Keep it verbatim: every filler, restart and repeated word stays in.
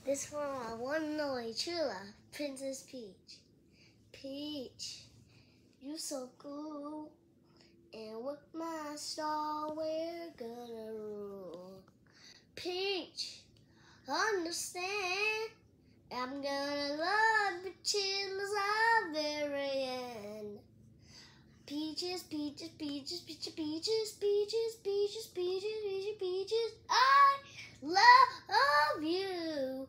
This for my one and only true love, Princess Peach. Peach, you so cool, and with my star we're gonna rule. Peach, understand, I'm gonna love you till the very end. Peaches, peaches, peaches, peaches, peaches, peaches, peaches, peaches, peaches, peaches, I love you.